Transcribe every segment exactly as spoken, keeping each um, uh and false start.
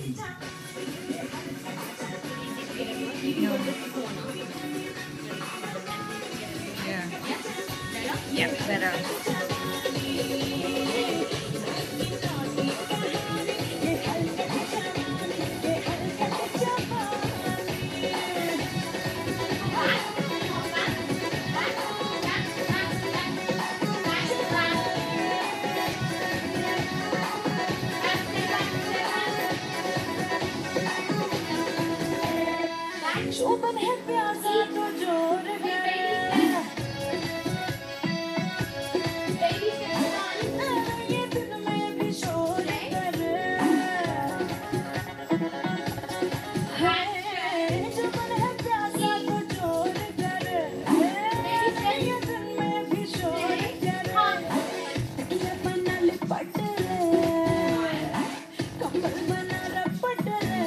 No. Yeah. Yeah, better. शोभन है प्यासा तो जोर ये दिन में भी शोर कर शोभन है प्यासा तो जोर कर ये दिन में भी शोर कर ये बना लिपट कमर बना रपट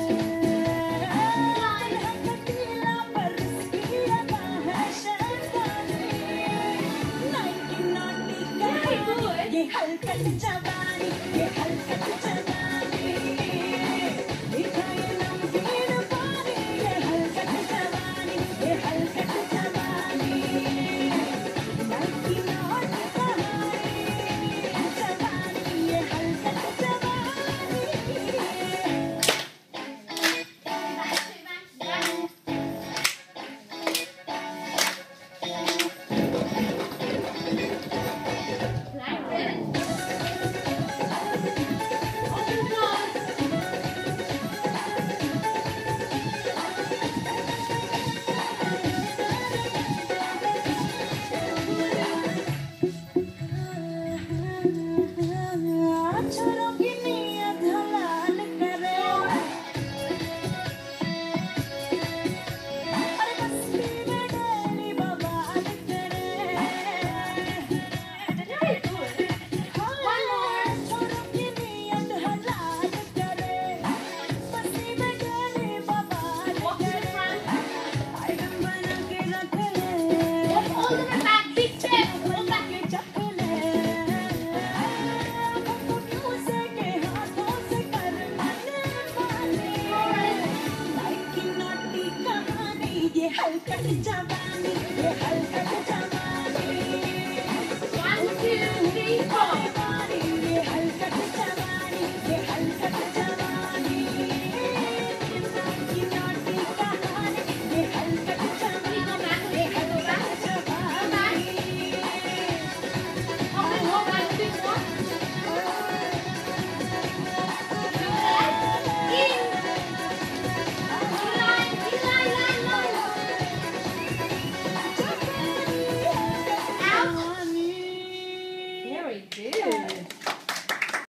ये हलकट जवानी ये हलकट जवानी दिखाए नमकीन पानी ये हलकट जवानी ये हलकट जवानी नमकीन और कहानी जवानी ये हलकट जवानी छोरों की नीयत हलाल करे अरे मस्ती में डेली बवाल करे छोरों की नीयत हलाल करे मस्ती में डेली बवाल करे आइटम बना के रख ले बना के चख ले से के हाथों से कर मन माने लाइक की नोटी कहानी ये हलकट जवानी